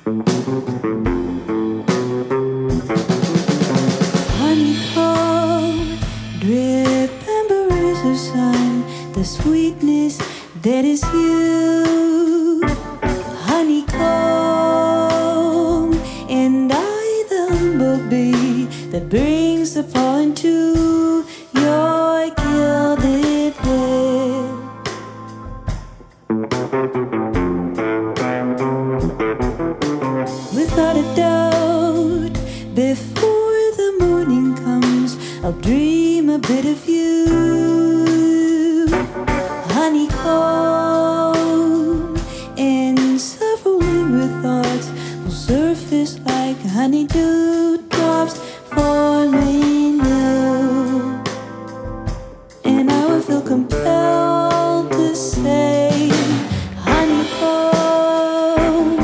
Honeycomb, drip and berries of sun, the sweetness that is you. Honeycomb, and I the humble bee that brings the pollen to your gilded head. Without a doubt, before the morning comes, I'll dream a bit of you. Honeycomb, and several languid thoughts will surface like honeydew drops forming new. And I will feel compelled to say, honeycomb,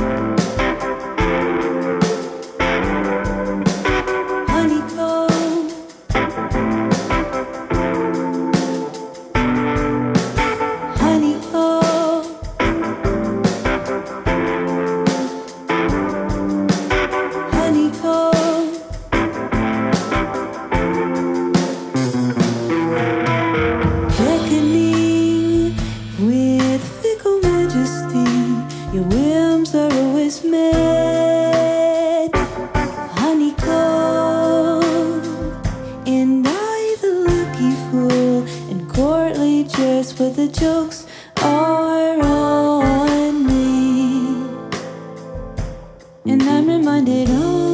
honeycomb, honeycomb, honeycomb. Beckoning with fickle majesty, your whims are always met. Honeycomb, and I the lucky fool and courtly jest, but the jokes are on me. And I'm reminded